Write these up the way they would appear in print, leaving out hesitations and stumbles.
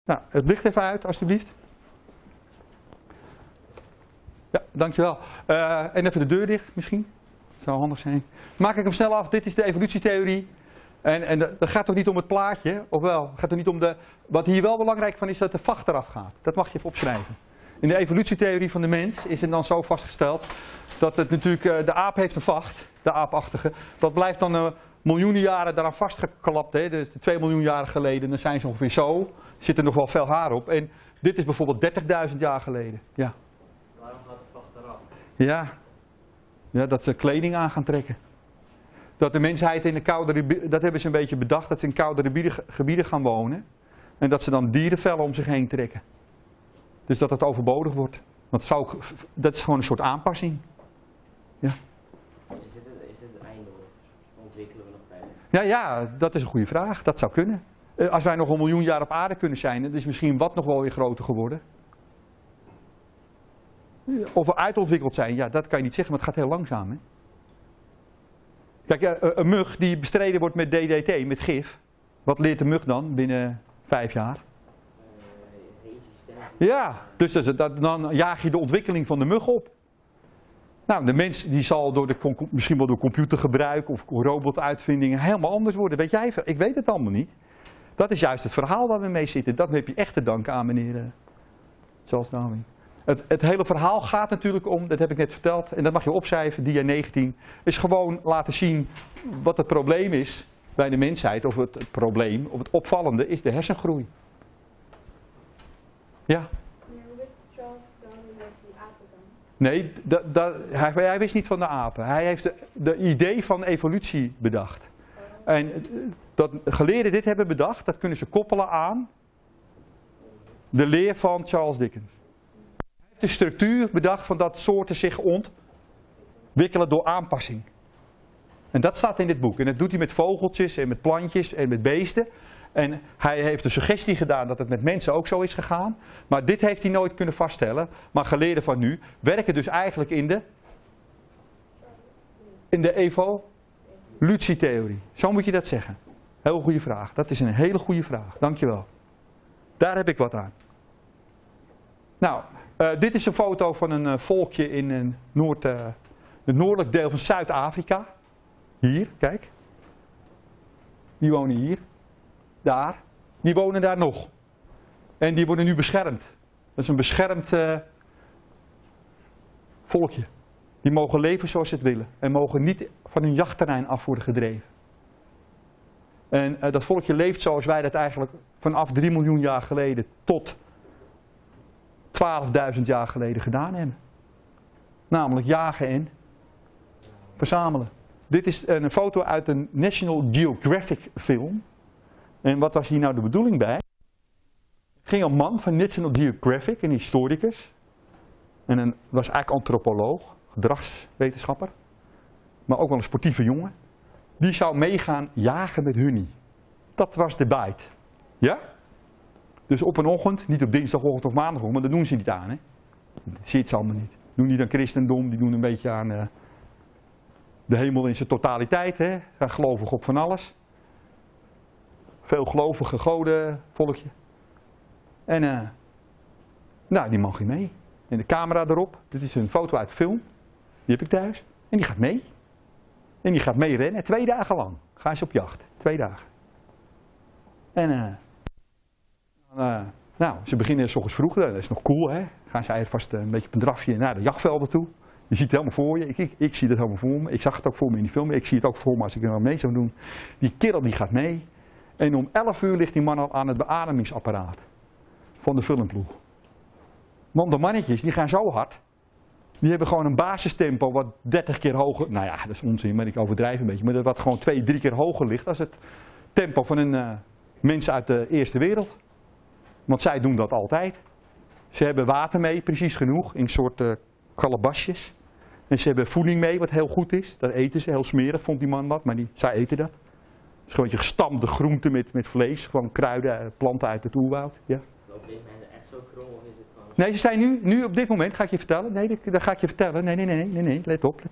Nou, het licht even uit, alstublieft. Ja, dankjewel. En even de deur dicht misschien. Dat zou handig zijn. Maak ik hem snel af. Dit is de evolutietheorie. En dat gaat toch niet om het plaatje, of wel? Het gaat toch niet om de... Wat hier wel belangrijk van is dat de vacht eraf gaat. Dat mag je even opschrijven. In de evolutietheorie van de mens is het dan zo vastgesteld dat het natuurlijk, de aap heeft een vacht, de aapachtige. Dat blijft dan miljoenen jaren daaraan vastgeklapt. Hè? Dus 2 miljoen jaren geleden, dan zijn ze ongeveer zo. Zit er nog wel veel haar op. En dit is bijvoorbeeld 30.000 jaar geleden. Ja. Waarom gaat de vacht eraf? Ja, dat ze kleding aan gaan trekken. Dat de mensheid in de koudere, dat hebben ze een beetje bedacht, dat ze in koudere gebieden gaan wonen. En dat ze dan dierenvellen om zich heen trekken. Dus dat het overbodig wordt. Dat is gewoon een soort aanpassing. Ja. Is dit het einde? Ontwikkelen we nog verder? Ja, dat is een goede vraag. Dat zou kunnen. Als wij nog 1 miljoen jaar op aarde kunnen zijn, dan is misschien wat nog wel weer groter geworden. Of we uitontwikkeld zijn, ja, dat kan je niet zeggen, maar het gaat heel langzaam. Hè? Kijk, een mug die bestreden wordt met DDT, met gif. Wat leert de mug dan binnen 5 jaar? Ja, dus dan jaag je de ontwikkeling van de mug op. Nou, de mens die zal misschien wel door computergebruik of robotuitvindingen helemaal anders worden. Weet jij, ik weet het allemaal niet. Dat is juist het verhaal waar we mee zitten. Dat heb je echt te danken aan meneer Charles Darwin. Het hele verhaal gaat natuurlijk om, dat heb ik net verteld, en dat mag je opschrijven, dia 19, is gewoon laten zien wat het probleem is bij de mensheid, of het probleem, of het opvallende, is de hersengroei. Ja? Hoe wist Charles Darwin dat die apen dan? Nee, hij wist niet van de apen. Hij heeft de idee van evolutie bedacht. En dat geleerden dit hebben bedacht, dat kunnen ze koppelen aan de leer van Charles Dickens. De structuur bedacht van dat soorten zich ontwikkelen door aanpassing. En dat staat in dit boek. En dat doet hij met vogeltjes en met plantjes en met beesten. En hij heeft de suggestie gedaan dat het met mensen ook zo is gegaan. Maar dit heeft hij nooit kunnen vaststellen. Maar geleerden van nu werken dus eigenlijk in de evolutietheorie. Zo moet je dat zeggen. Heel goede vraag. Dat is een hele goede vraag. Dankjewel. Daar heb ik wat aan. Nou... dit is een foto van een volkje in het noordelijk deel van Zuid-Afrika. Hier, kijk. Die wonen hier. Daar. Die wonen daar nog. En die worden nu beschermd. Dat is een beschermd volkje. Die mogen leven zoals ze het willen. En mogen niet van hun jachtterrein af worden gedreven. En dat volkje leeft zoals wij dat eigenlijk vanaf 3 miljoen jaar geleden tot 12.000 jaar geleden gedaan hebben. Namelijk jagen en verzamelen. Dit is een foto uit een National Geographic film. En wat was hier nou de bedoeling bij? Er ging een man van National Geographic, een historicus. En was eigenlijk antropoloog, gedragswetenschapper. Maar ook wel een sportieve jongen. Die zou meegaan jagen met Hunnie. Dat was de bite. Ja? Dus op een ochtend, niet op dinsdagochtend of maandagochtend, maar dat doen ze niet aan. Hè? Dat ziet ze allemaal niet. Doen niet aan christendom, die doen een beetje aan de hemel in zijn totaliteit. Hè? Gaan gelovig op van alles. Veel gelovige goden, volkje. En nou, die mag je mee. En de camera erop, dit is een foto uit de film. Die heb ik thuis. En die gaat mee. En die gaat mee rennen, 2 dagen lang. Gaan ze op jacht, 2 dagen. En nou, ze beginnen 's ochtends vroeg, dat is nog cool, hè. Gaan ze eigenlijk vast een beetje op een drafje naar de jachtvelden toe. Je ziet het helemaal voor je, ik zie het helemaal voor me. Ik zag het ook voor me in die film, ik zie het ook voor me als ik er mee zou doen. Die kerel die gaat mee. En om 11 uur ligt die man al aan het beademingsapparaat van de filmploeg. Want de mannetjes, die gaan zo hard. Die hebben gewoon een basistempo wat 30 keer hoger, nou ja, dat is onzin, maar ik overdrijf een beetje. Maar dat wat gewoon 2, 3 keer hoger ligt als het tempo van een mensen uit de Eerste Wereld. Want zij doen dat altijd. Ze hebben water mee, precies genoeg, in soort kalabasjes. En ze hebben voeding mee, wat heel goed is. Dat eten ze, heel smerig vond die man dat, maar zij eten dat. Het is gewoon gestamde groenten met vlees, gewoon kruiden, planten uit het oerwoud. Ja. Lopen deze mensen echt zo krom of is het gewoon... Nee, ze zijn nu op dit moment, ga ik je vertellen. Nee, dat ga ik je vertellen. Nee, let op.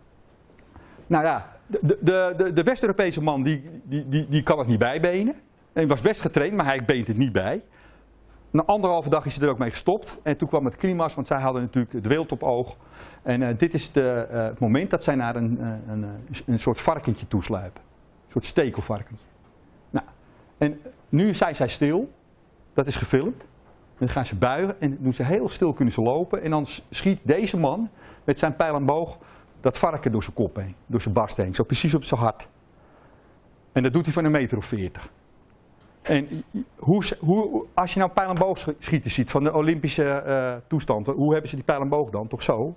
Nou ja, de West-Europese man die kan het niet bijbenen. En hij was best getraind, maar hij beet het niet bij. Na 1,5 dag is hij er ook mee gestopt. En toen kwam het climax, want zij hadden natuurlijk het wild op oog. En dit is het moment dat zij naar een soort varkentje toesluipen. Een soort stekelvarkentje. Nou, en nu zijn zij stil. Dat is gefilmd. En dan gaan ze buigen en doen ze heel stil, kunnen ze lopen. En dan schiet deze man met zijn pijl en boog dat varken door zijn kop heen. Door zijn barst heen. Zo precies op zijn hart. En dat doet hij van 1,40 meter. En als je nou pijl en boogschieten ziet van de Olympische toestand, hoe hebben ze die pijl en boog dan? Toch zo?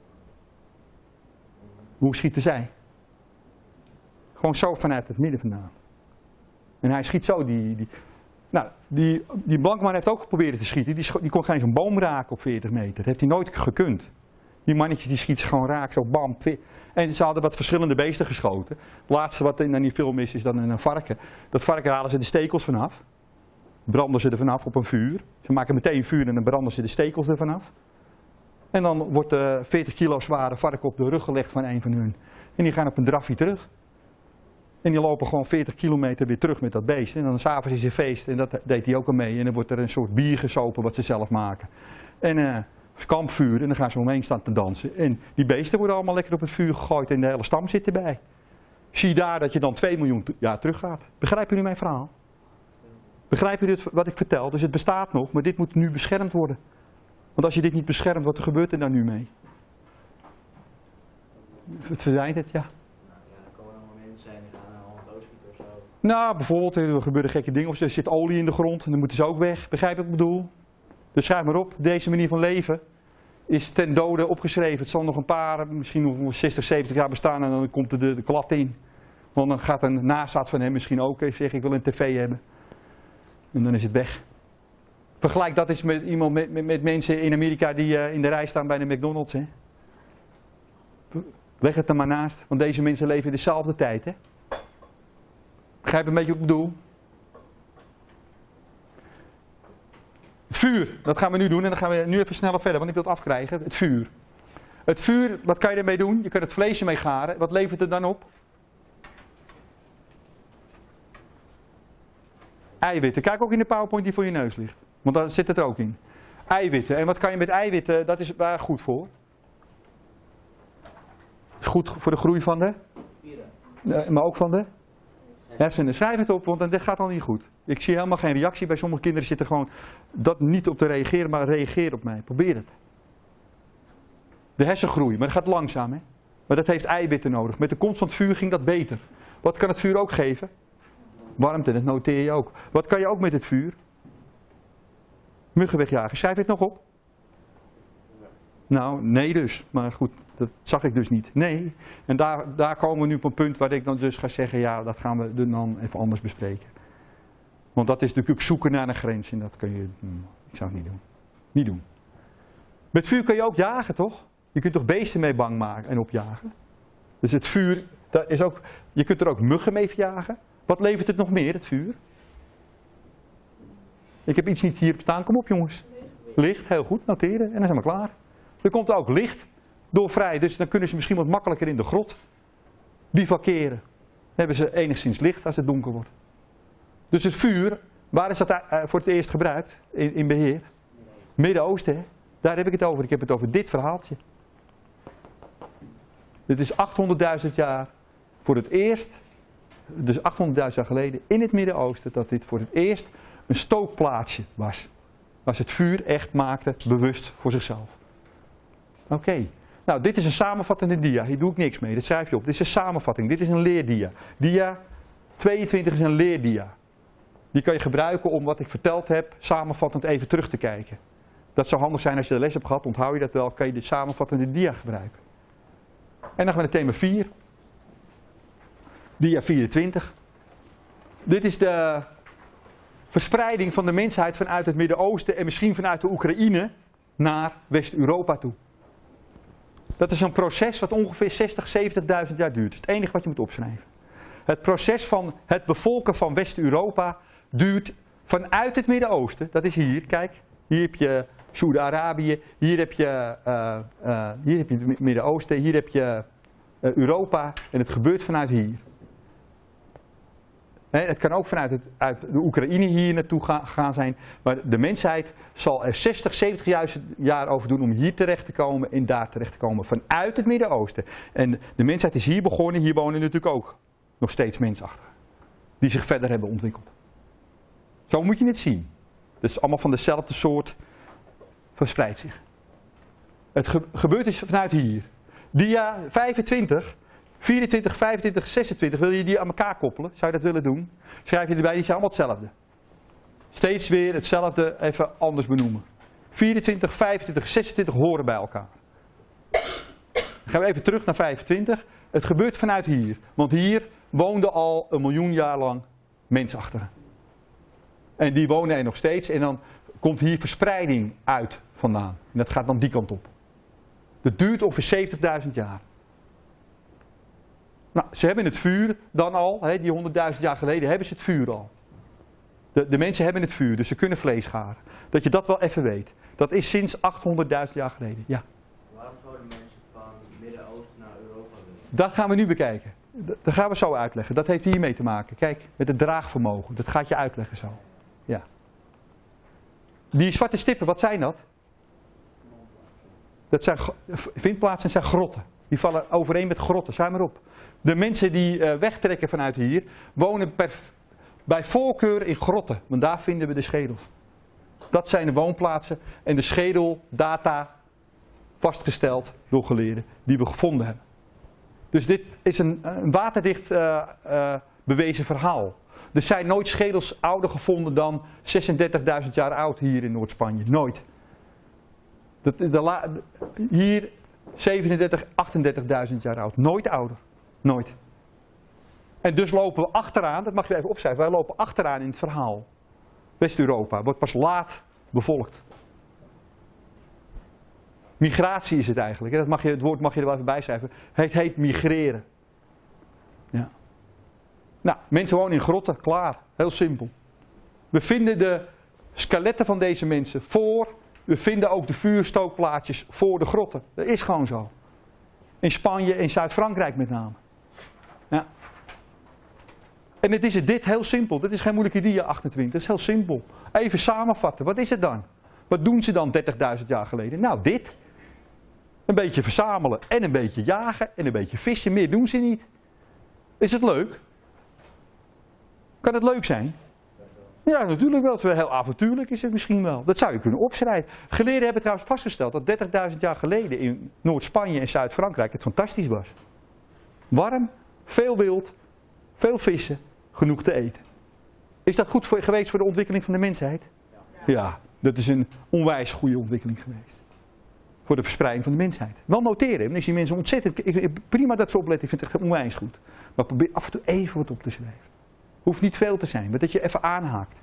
Hoe schieten zij? Gewoon zo vanuit het midden vandaan. En hij schiet zo die Blankman heeft ook geprobeerd te schieten. Die kon geen eens een boom raken op 40 meter. Dat heeft hij nooit gekund. Die mannetje die schiet gewoon raak, zo bam. En ze hadden wat verschillende beesten geschoten. Het laatste wat in die film is dan een varken. Dat varken halen ze de stekels vanaf. Branden ze er vanaf op een vuur. Ze maken meteen vuur en dan branden ze de stekels er vanaf. En dan wordt 40 kilo zware varken op de rug gelegd van een van hun. En die gaan op een drafje terug. En die lopen gewoon 40 kilometer weer terug met dat beest. En dan s'avonds is er feest en dat deed hij ook al mee. En dan wordt er een soort bier gesopen wat ze zelf maken. En kampvuur en dan gaan ze omheen staan te dansen. En die beesten worden allemaal lekker op het vuur gegooid en de hele stam zit erbij. Zie je daar dat je dan 2 miljoen jaar teruggaat. Begrijpen jullie mijn verhaal? Begrijpen jullie wat ik vertel? Dus het bestaat nog, maar dit moet nu beschermd worden. Want als je dit niet beschermt, wat gebeurt er dan nu mee? Het verdwijnt het, ja. Er komen allemaal mensen zijn die gaan naar Holland Oogschieten of zo. Nou, bijvoorbeeld, er gebeuren gekke dingen. Of er zit olie in de grond en dan moeten ze ook weg. Begrijp je wat ik bedoel? Dus schrijf maar op, deze manier van leven is ten dode opgeschreven. Het zal nog een paar, misschien nog 60, 70 jaar bestaan en dan komt er de klad in. Want dan gaat een nazaat van hem misschien ook zeggen, ik wil een tv hebben. En dan is het weg. Vergelijk dat eens met iemand met mensen in Amerika die in de rij staan bij de McDonald's. Hè? Leg het er maar naast, want deze mensen leven in dezelfde tijd. Hè? Begrijp een beetje wat ik bedoel? Het vuur, dat gaan we nu doen en dan gaan we nu even sneller verder, want ik wil het afkrijgen. Het vuur. Het vuur, wat kan je ermee doen? Je kunt het vlees ermee garen. Wat levert het dan op? Eiwitten. Kijk ook in de PowerPoint die voor je neus ligt. Want daar zit het er ook in. Eiwitten. En wat kan je met eiwitten? Dat is waar goed voor. Is goed voor de groei van de? Maar ook van de? Hersenen. Schrijf het op, want dat gaat al niet goed. Ik zie helemaal geen reactie. Bij sommige kinderen zit er gewoon dat niet op te reageren, maar reageer op mij. Probeer het. De hersengroei, maar dat gaat langzaam. Hè? Maar dat heeft eiwitten nodig. Met de komst van het vuur ging dat beter. Wat kan het vuur ook geven? Warmte, dat noteer je ook. Wat kan je ook met het vuur? Muggen wegjagen. Schrijf je het nog op? Nou, nee dus. Maar goed, dat zag ik dus niet. Nee. En daar komen we nu op een punt waar ik dan dus ga zeggen, ja, dat gaan we dan even anders bespreken. Want dat is natuurlijk zoeken naar een grens en dat kun je, ik zou het niet doen. Niet doen. Met vuur kun je ook jagen, toch? Je kunt toch beesten mee bang maken en opjagen? Dus het vuur, dat is ook, je kunt er ook muggen mee verjagen. Wat levert het nog meer, het vuur? Ik heb iets niet hier staan. Kom op jongens. Licht, heel goed, noteren en dan zijn we klaar. Er komt ook licht door vrij, dus dan kunnen ze misschien wat makkelijker in de grot bivakeren. Dan hebben ze enigszins licht als het donker wordt. Dus het vuur, waar is dat voor het eerst gebruikt in beheer? Midden-Oosten, hè? Daar heb ik het over. Ik heb het over dit verhaaltje. Dit is 800.000 jaar voor het eerst, dus 800.000 jaar geleden in het Midden-Oosten, dat dit voor het eerst een stookplaatsje was. Waar ze het vuur echt maakte, bewust voor zichzelf. Oké. Nou, dit is een samenvattende dia. Hier doe ik niks mee. Dat schrijf je op. Dit is een samenvatting. Dit is een leerdia. Dia 22 is een leerdia. Die kan je gebruiken om wat ik verteld heb, samenvattend even terug te kijken. Dat zou handig zijn als je de les hebt gehad. Onthoud je dat wel, kan je de samenvattende dia gebruiken. En dan gaan we naar thema 4. Dia 24. Dit is de verspreiding van de mensheid vanuit het Midden-Oosten en misschien vanuit de Oekraïne naar West-Europa toe. Dat is een proces wat ongeveer 60.000, 70.000 jaar duurt. Dat is het enige wat je moet opschrijven. Het proces van het bevolken van West-Europa duurt vanuit het Midden-Oosten. Dat is hier, kijk. Hier heb je Saoedi-Arabië, hier heb je het Midden-Oosten, hier heb je Europa en het gebeurt vanuit hier. Het kan ook vanuit uit de Oekraïne hier naartoe gegaan zijn. Maar de mensheid zal er 60, 70 jaar over doen om hier terecht te komen en daar terecht te komen. Vanuit het Midden-Oosten. En de mensheid is hier begonnen. Hier wonen natuurlijk ook nog steeds mensachtigen. Die zich verder hebben ontwikkeld. Zo moet je het zien. Het is allemaal van dezelfde soort verspreidt zich. Het gebeurt is vanuit hier. Dia 25, 24, 25, 26, wil je die aan elkaar koppelen? Zou je dat willen doen? Schrijf je erbij, die zijn allemaal hetzelfde. Steeds weer hetzelfde, even anders benoemen. 24, 25, 26 horen bij elkaar. Dan gaan we even terug naar 25. Het gebeurt vanuit hier. Want hier woonden al 1 miljoen jaar lang mensachtigen. En die wonen er nog steeds. En dan komt hier verspreiding uit vandaan. En dat gaat dan die kant op. Dat duurt ongeveer 70.000 jaar. Nou, ze hebben het vuur dan al. Die 100.000 jaar geleden hebben ze het vuur al. De mensen hebben het vuur, dus ze kunnen vlees garen. Dat je dat wel even weet. Dat is sinds 800.000 jaar geleden. Ja. Waarom zouden mensen van het Midden-Oosten naar Europa willen? Dat gaan we nu bekijken. Dat gaan we zo uitleggen. Dat heeft hiermee te maken. Kijk, met het draagvermogen. Dat gaat je uitleggen zo. Ja. Die zwarte stippen, wat zijn dat? Dat zijn vindplaatsen, zijn grotten. Die vallen overeen met grotten. Zuim maar op. De mensen die wegtrekken vanuit hier, wonen bij voorkeur in grotten. Want daar vinden we de schedels. Dat zijn de woonplaatsen en de schedeldata vastgesteld door geleerden die we gevonden hebben. Dus dit is een waterdicht bewezen verhaal. Er zijn nooit schedels ouder gevonden dan 36.000 jaar oud hier in Noord-Spanje. Nooit. Hier 37, 38.000 jaar oud. Nooit ouder. Nooit. En dus lopen we achteraan, dat mag je even opschrijven, wij lopen achteraan in het verhaal. West-Europa wordt pas laat bevolkt. Migratie is het eigenlijk. Het woord mag je er wel even bij schrijven. Het heet migreren. Ja. Nou, mensen wonen in grotten, klaar. Heel simpel. We vinden de skeletten van deze mensen voor. We vinden ook de vuurstookplaatjes voor de grotten. Dat is gewoon zo. In Spanje en Zuid-Frankrijk met name. Ja. En het is dit heel simpel. Dit is geen moeilijke dia 28. Het is heel simpel. Even samenvatten. Wat is het dan? Wat doen ze dan 30.000 jaar geleden? Nou, dit. Een beetje verzamelen en een beetje jagen en een beetje vissen. Meer doen ze niet. Is het leuk? Kan het leuk zijn? Ja, natuurlijk wel. Heel avontuurlijk is het misschien wel. Dat zou je kunnen opschrijven. Geleerden hebben trouwens vastgesteld dat 30.000 jaar geleden in Noord-Spanje en Zuid-Frankrijk het fantastisch was. Warm, veel wild, veel vissen, genoeg te eten. Is dat goed geweest voor de ontwikkeling van de mensheid? Ja, dat is een onwijs goede ontwikkeling geweest. Voor de verspreiding van de mensheid. Wel noteren, dan is die mensen ontzettend... Prima dat ze opletten, ik vind het echt onwijs goed. Maar probeer af en toe even wat op te schrijven. Hoeft niet veel te zijn, maar dat je even aanhaakt.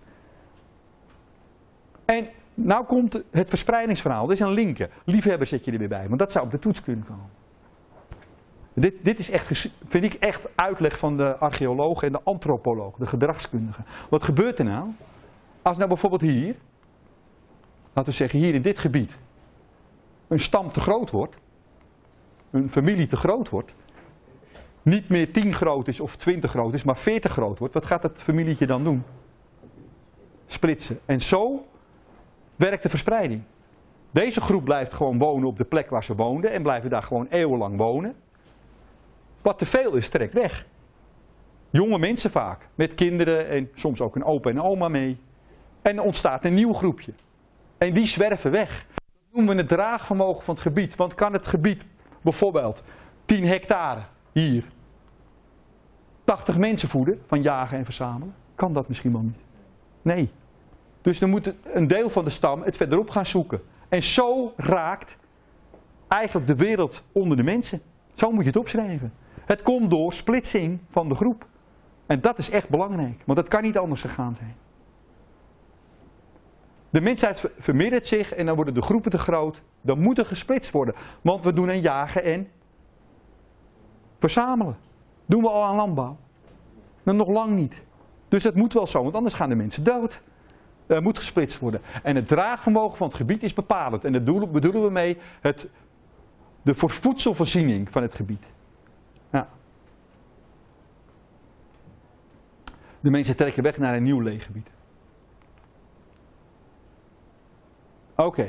En nou komt het verspreidingsverhaal. Dit is een linker. Liefhebber zet je er weer bij, want dat zou op de toets kunnen komen. Dit is echt, vind ik echt uitleg van de archeologen en de antropologen, de gedragskundigen. Wat gebeurt er nou? Als nou bijvoorbeeld hier, laten we zeggen hier in dit gebied, een stam te groot wordt, een familie te groot wordt, niet meer 10 groot is of 20 groot is, maar 40 groot wordt, wat gaat dat familietje dan doen? Splitsen. En zo werkt de verspreiding. Deze groep blijft gewoon wonen op de plek waar ze woonden en blijven daar gewoon eeuwenlang wonen. Wat te veel is, trekt weg. Jonge mensen vaak, met kinderen en soms ook een opa en oma mee. En er ontstaat een nieuw groepje. En die zwerven weg. Dat noemen we het draagvermogen van het gebied. Want kan het gebied bijvoorbeeld 10 hectare hier 80 mensen voeden van jagen en verzamelen? Kan dat misschien wel niet. Nee. Dus dan moet een deel van de stam het verderop gaan zoeken. En zo raakt eigenlijk de wereld onder de mensen. Zo moet je het opschrijven. Het komt door splitsing van de groep. En dat is echt belangrijk, want dat kan niet anders gegaan zijn. De mensheid vermeerdert zich en dan worden de groepen te groot. Dan moet er gesplitst worden, want we doen aan jagen en verzamelen. Doen we al aan landbouw? Maar nog lang niet. Dus dat moet wel zo, want anders gaan de mensen dood. Er moet gesplitst worden. En het draagvermogen van het gebied is bepalend. En dat bedoelen we mee de voedselvoorziening van het gebied. Ja. De mensen trekken weg naar een nieuw leefgebied. Oké.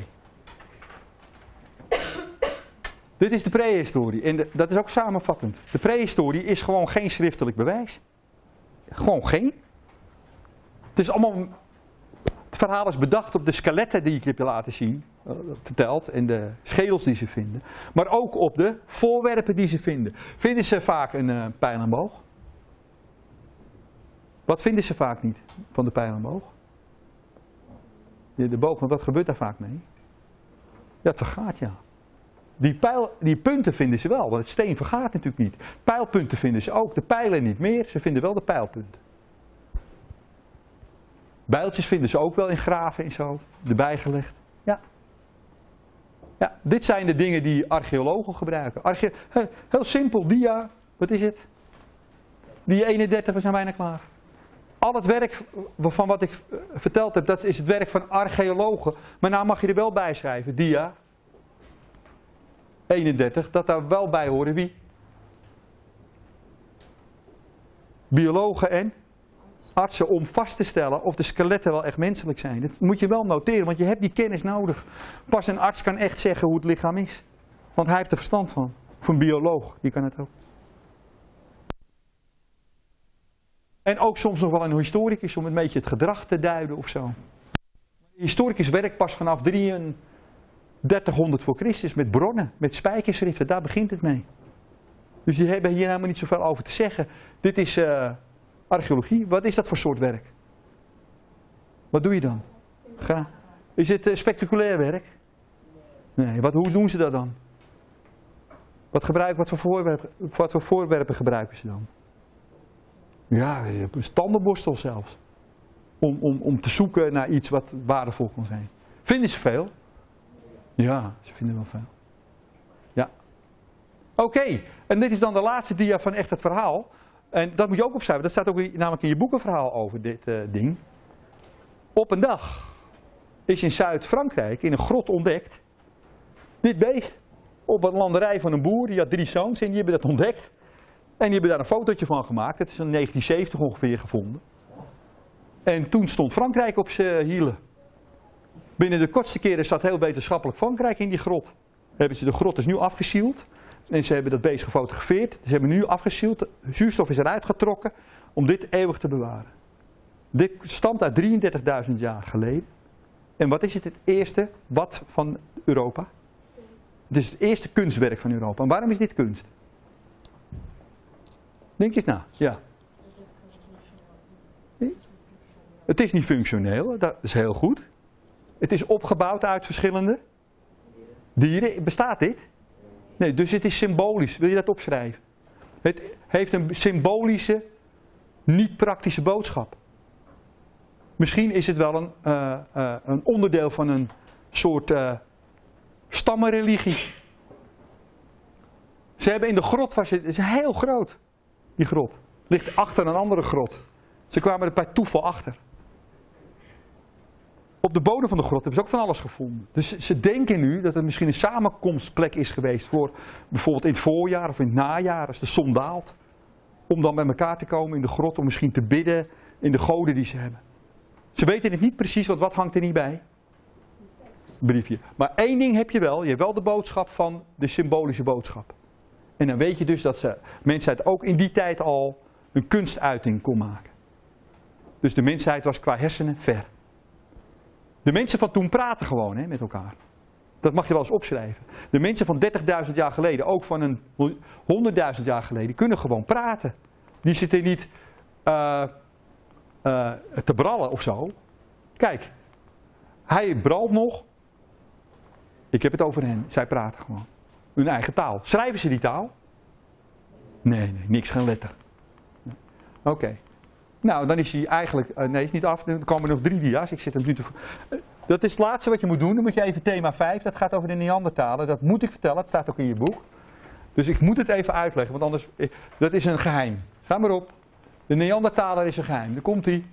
Dit is de prehistorie. En dat is ook samenvattend. De prehistorie is gewoon geen schriftelijk bewijs. Gewoon geen. Het is allemaal... Het verhaal is bedacht op de skeletten die ik heb laten zien, verteld, en de schedels die ze vinden. Maar ook op de voorwerpen die ze vinden. Vinden ze vaak een pijl en boog? Wat vinden ze vaak niet van de pijl en boog? De boog, want wat gebeurt daar vaak mee? Ja, het vergaat, ja. Die punten vinden ze wel, want het steen vergaat natuurlijk niet. Pijlpunten vinden ze ook, de pijlen niet meer, ze vinden wel de pijlpunten. Bijltjes vinden ze ook wel in graven en zo, erbij gelegd. Ja. Ja, dit zijn de dingen die archeologen gebruiken. Heel simpel, dia, wat is het? Die 31, we zijn bijna klaar. Al het werk van wat ik verteld heb, dat is het werk van archeologen. Maar nou mag je er wel bij schrijven, dia 31, dat daar wel bij horen wie? Biologen en artsen, om vast te stellen of de skeletten wel echt menselijk zijn. Dat moet je wel noteren, want je hebt die kennis nodig. Pas een arts kan echt zeggen hoe het lichaam is. Want hij heeft er verstand van. Of een bioloog, die kan het ook. En ook soms nog wel een historicus om een beetje het gedrag te duiden of zo. Een historicus werkt pas vanaf 3300 voor Christus met bronnen, met spijkerschriften. Daar begint het mee. Dus die hebben hier helemaal niet zoveel over te zeggen. Dit is archeologie. Wat is dat voor soort werk? Wat doe je dan? Is het spectaculair werk? Nee, hoe doen ze dat dan? Wat voor voorwerpen gebruiken ze dan? Ja, een tandenborstel zelfs. Om te zoeken naar iets wat waardevol kan zijn. Vinden ze veel? Ja, ze vinden wel veel. Ja. Oké, en dit is dan de laatste dia van echt het verhaal. En dat moet je ook opschrijven. Dat staat ook namelijk in je boekenverhaal over dit ding. Op een dag is in Zuid-Frankrijk in een grot ontdekt dit beest. Op een landerij van een boer, die had 3 zoons en die hebben dat ontdekt. En die hebben daar een fotootje van gemaakt. Het is in 1970 ongeveer gevonden. En toen stond Frankrijk op zijn hielen. Binnen de kortste keren zat heel wetenschappelijk Frankrijk in die grot. Hebben ze de grot dus nu afgesield. En ze hebben dat beest gefotografeerd. Ze hebben nu afgesield. De zuurstof is eruit getrokken om dit eeuwig te bewaren. Dit stamt uit 33.000 jaar geleden. En wat is het eerste wat van Europa? Het is het eerste kunstwerk van Europa. En waarom is dit kunst? Denk eens na. Ja. Het is niet functioneel, dat is heel goed. Het is opgebouwd uit verschillende dieren. Bestaat dit? Nee, dus het is symbolisch. Wil je dat opschrijven? Het heeft een symbolische, niet praktische boodschap. Misschien is het wel een onderdeel van een soort stammenreligie. Ze hebben in de grot, het is heel groot, die grot. Ligt achter een andere grot. Ze kwamen er bij toeval achter. Op de bodem van de grot hebben ze ook van alles gevonden. Dus ze denken nu dat het misschien een samenkomstplek is geweest voor bijvoorbeeld in het voorjaar of in het najaar als de zon daalt. Om dan bij elkaar te komen in de grot om misschien te bidden in de goden die ze hebben. Ze weten het niet precies, want wat hangt er niet bij? Briefje. Maar één ding heb je wel. Je hebt wel de boodschap van de symbolische boodschap. En dan weet je dus dat de mensheid ook in die tijd al een kunstuiting kon maken. Dus de mensheid was qua hersenen ver. De mensen van toen praten gewoon met elkaar. Dat mag je wel eens opschrijven. De mensen van 30.000 jaar geleden, ook van een 100.000 jaar geleden, kunnen gewoon praten. Die zitten niet te brallen of zo. Kijk, hij bralt nog. Ik heb het over hen. Zij praten gewoon. Hun eigen taal. Schrijven ze die taal? Nee, niks, geen letter. Oké. Nou, dan is hij eigenlijk... nee, is niet af. Dan komen er nog 3 dia's. Ik zit hem nu te... dat is het laatste wat je moet doen. Dan moet je even thema 5. Dat gaat over de Neandertalen. Dat moet ik vertellen. Het staat ook in je boek. Dus ik moet het even uitleggen. Want anders... dat is een geheim. Ga maar op. De Neandertaler is een geheim. Daar komt hij.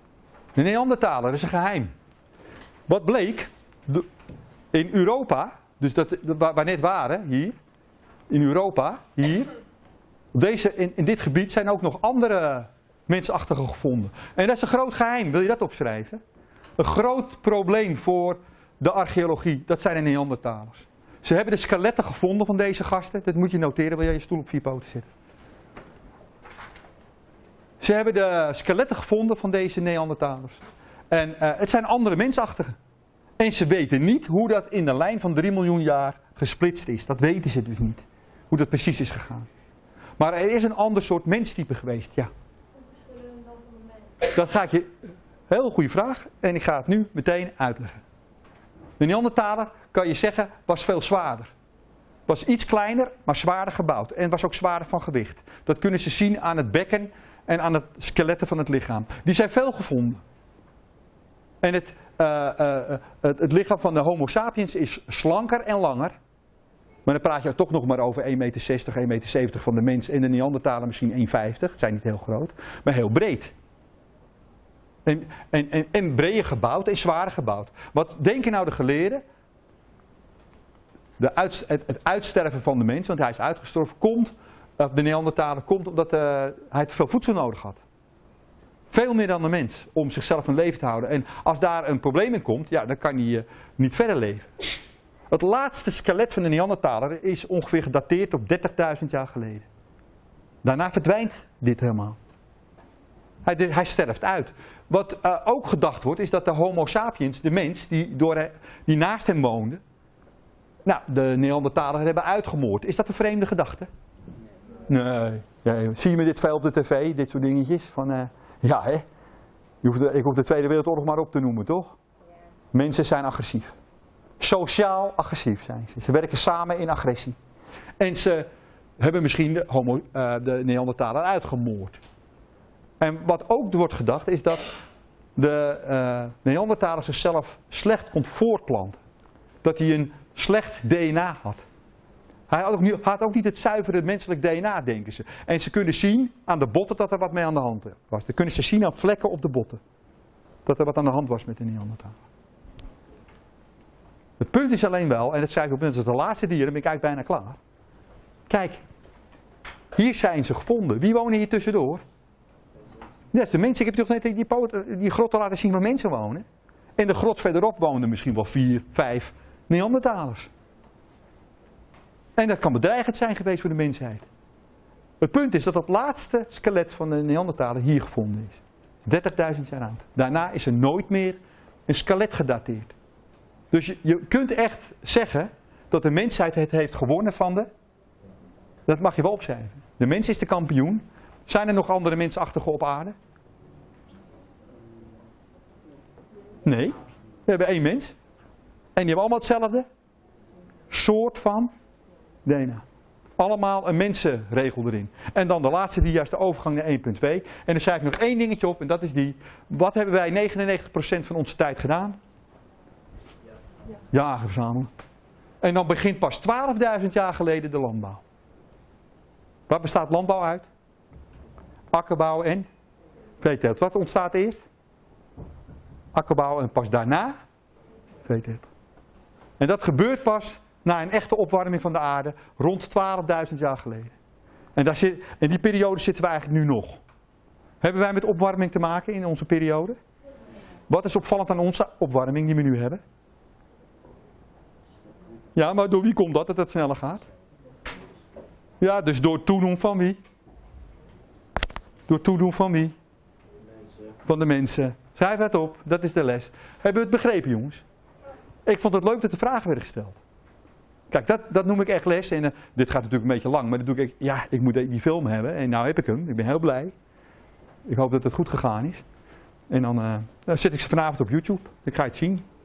De Neandertaler is een geheim. Wat bleek? In Europa Dus waar we net waren, hier, in Europa, hier. In dit gebied zijn ook nog andere mensachtigen gevonden. En dat is een groot geheim, wil je dat opschrijven? Een groot probleem voor de archeologie, dat zijn de Neandertalers. Ze hebben de skeletten gevonden van deze gasten, dat moet je noteren, wil jij je stoel op 4 poten zetten. Ze hebben de skeletten gevonden van deze Neandertalers. En het zijn andere mensachtigen. En ze weten niet hoe dat in de lijn van 3 miljoen jaar gesplitst is. Dat weten ze dus niet. Hoe dat precies is gegaan. Maar er is een ander soort menstype geweest, ja. Hoe verschillen we dan van de mens? Dat ga ik je... Heel goede vraag. En ik ga het nu meteen uitleggen. De Neandertaler, kan je zeggen, was veel zwaarder. Was iets kleiner, maar zwaarder gebouwd. En was ook zwaarder van gewicht. Dat kunnen ze zien aan het bekken en aan het skeletten van het lichaam. Die zijn veel gevonden. En het lichaam van de Homo sapiens is slanker en langer. Maar dan praat je toch nog maar over 1,60 meter, 1,70 meter van de mens. En de Neandertaler misschien 1,50. Het zijn niet heel groot, maar heel breed. En breder gebouwd en zwaarder gebouwd. Wat denken nou de geleerden? Het uitsterven van de mens, want hij is uitgestorven, de Neandertaler komt omdat hij te veel voedsel nodig had. Veel meer dan de mens, om zichzelf in leven te houden. En als daar een probleem in komt, ja, dan kan hij niet verder leven. Het laatste skelet van de Neandertaler is ongeveer gedateerd op 30.000 jaar geleden. Daarna verdwijnt dit helemaal. Hij sterft uit. Wat ook gedacht wordt, is dat de Homo sapiens, de mens die naast hem woonde, nou, de Neandertaler hebben uitgemoord. Is dat een vreemde gedachte? Nee. Ja, zie je me dit veel op de tv, dit soort dingetjes? Van, ja, hè? Ik hoef de Tweede Wereldoorlog maar op te noemen, toch? Mensen zijn agressief. Sociaal agressief zijn ze. Ze werken samen in agressie. En ze hebben misschien de Neandertaler uitgemoord. En wat ook wordt gedacht is dat de Neandertaler zichzelf slecht kon voortplanten. Dat hij een slecht DNA had. Hij had ook niet het zuivere menselijk DNA, denken ze. En ze kunnen zien aan de botten dat er wat mee aan de hand was. Dan kunnen ze zien aan vlekken op de botten. Dat er wat aan de hand was met de Neandertaler. Het punt is alleen wel, en dat zei ik op het moment dat de laatste dieren, ben ik eigenlijk bijna klaar. Kijk, hier zijn ze gevonden. Wie wonen hier tussendoor? Net de mensen. Ik heb toch net die grotten laten zien waar mensen wonen. En de grot verderop woonden misschien wel 4, 5 Neandertalers. En dat kan bedreigend zijn geweest voor de mensheid. Het punt is dat het laatste skelet van de Neandertaler hier gevonden is. 30.000 jaar oud. Daarna is er nooit meer een skelet gedateerd. Dus je kunt echt zeggen dat de mensheid het heeft gewonnen van de... Dat mag je wel opschrijven. De mens is de kampioen. Zijn er nog andere mensachtigen op aarde? Nee. We hebben 1 mens. En die hebben allemaal hetzelfde soort van DNA. Allemaal een mensenregel erin. En dan de laatste dia is de overgang naar 1.2. En dan schrijf ik nog 1 dingetje op en dat is die. Wat hebben wij 99% van onze tijd gedaan? Jagen verzamelen. En dan begint pas 12.000 jaar geleden de landbouw. Waar bestaat landbouw uit? Akkerbouw en veeteelt. Wat ontstaat eerst? Akkerbouw en pas daarna veeteelt. En dat gebeurt pas na een echte opwarming van de aarde rond 12.000 jaar geleden. En in die periode zitten we eigenlijk nu nog. Hebben wij met opwarming te maken in onze periode? Wat is opvallend aan onze opwarming die we nu hebben? Ja, maar door wie komt dat het sneller gaat? Ja, dus door toedoen van wie? Door toedoen van wie? Van de mensen. Schrijf het op, dat is de les. Hebben we het begrepen, jongens? Ik vond het leuk dat de vragen werden gesteld. Kijk, dat noem ik echt les. En dit gaat natuurlijk een beetje lang, maar dat doe ik. Ja, ik moet die film hebben en nou heb ik hem. Ik ben heel blij. Ik hoop dat het goed gegaan is. En dan zet ik ze vanavond op YouTube. Ik ga het zien.